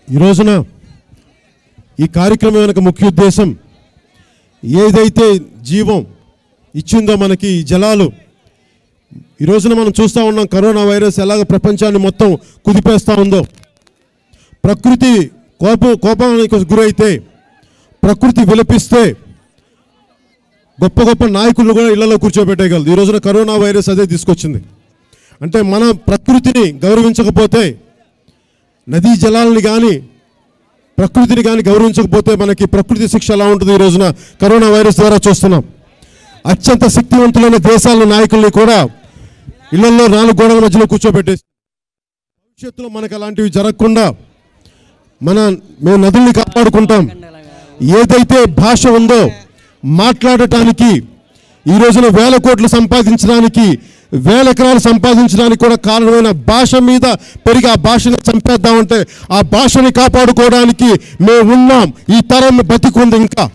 ఈ రోజున ఈ కార్యక్రమం వెనుక ముఖ్య ఉద్దేశం ఏదైతే జీవం ఇచ్చిందో మనకి ఈ జలాలు ఈ రోజున మనం చూస్తూ ఉన్నాం. కరోనా వైరస్ ఎలాగ ప్రపంచాన్ని మొత్తం కుదిపేస్తూ ఉందో, ప్రకృతి కోపానికి గురైతే, ప్రకృతి విలపిస్తే గొప్ప గొప్ప నాయకులను కూడా ఇళ్లలో కూర్చోబెట్టగలదు. ఈ రోజున కరోనా వైరస్ అదే తీసుకొచ్చింది. అంటే మన ప్రకృతిని గౌరవించకపోతే, నదీ జలాలని కానీ ప్రకృతిని కానీ గౌరవించకపోతే మనకి ప్రకృతి శిక్ష ఎలా ఉంటుంది ఈ రోజున కరోనా వైరస్ ద్వారా చూస్తున్నాం. అత్యంత శక్తివంతులైన దేశాల నాయకుల్ని కూడా ఇళ్లలో 4 గోడల మధ్యలో కూర్చోబెట్టేసి, భవిష్యత్తులో మనకు అలాంటివి జరగకుండా మేము నదుల్ని కాపాడుకుంటాం. ఏదైతే భాష ఉందో మాట్లాడటానికి ఈ రోజున 1000 కోట్లు సంపాదించడానికి, 1000 ఎకరాలు సంపాదించడానికి కూడా కారణమైన భాష మీద పెరిగి ఆ భాషని చంపేద్దామంటే ఆ భాషని కాపాడుకోవడానికి మేము ఉన్నాం. ఈ తరం బతికుంది. ఇంకా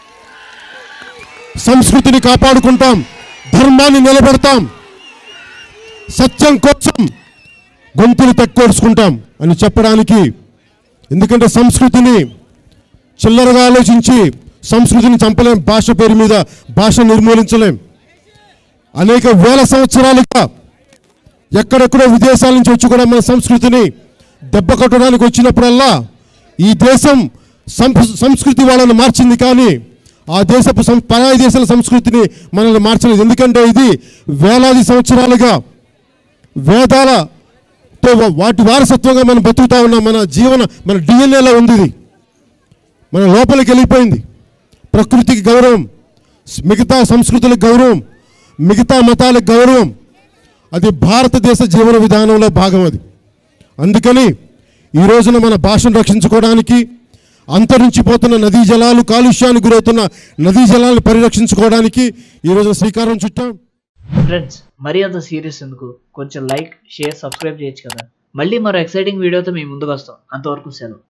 సంస్కృతిని కాపాడుకుంటాం, ధర్మాన్ని నిలబెడతాం, సత్యం కోసం గొంతులు తెక్కొడుచుకుంటాం అని చెప్పడానికి. ఎందుకంటే సంస్కృతిని చిల్లరగా ఆలోచించి సంస్కృతిని చంపలేం. భాష పేరు మీద భాష నిర్మూలించలేం. అనేక 1000 సంవత్సరాలుగా ఎక్కడెక్కడో విదేశాల నుంచి వచ్చి కూడా మన సంస్కృతిని దెబ్బ కొట్టడానికి వచ్చినప్పుడల్లా ఈ దేశం సంస్కృతి వాళ్ళని మార్చింది, కానీ ఆ దేశపు పరాయి దేశాల సంస్కృతిని మనల్ని మార్చలేదు. ఎందుకంటే ఇది వేలాది సంవత్సరాలుగా వేదాలతో వాటి వారసత్వంగా మనం బతుకుతా ఉన్నాం. మన డిఎన్ఏలో ఉంది. ఇది మన లోపలికి వెళ్ళిపోయింది. ప్రకృతికి గౌరవం, మిగతా సంస్కృతులకు గౌరవం, మిగతా మతాలకు గౌరవం, అది భారతదేశ జీవన విధానంలో భాగం. అది అందుకని ఈ రోజున మన భాషను రక్షించుకోవడానికి, అంతరించిపోతున్న నదీ జలాలు, కాలుష్యానికి గురవుతున్న నదీ జలాలను పరిరక్షించుకోవడానికి ఈ రోజున శ్రీకారం చుట్టాం. ఫ్రెండ్స్, మరి అంత సీరియస్ ఎందుకు? కొంచెం లైక్, షేర్, సబ్స్క్రైబ్ చేయొచ్చు కదా. మళ్ళీ మరో ఎక్సైటింగ్ వీడియోతో మీ ముందుకు వస్తాం. అంతవరకు సెలవు.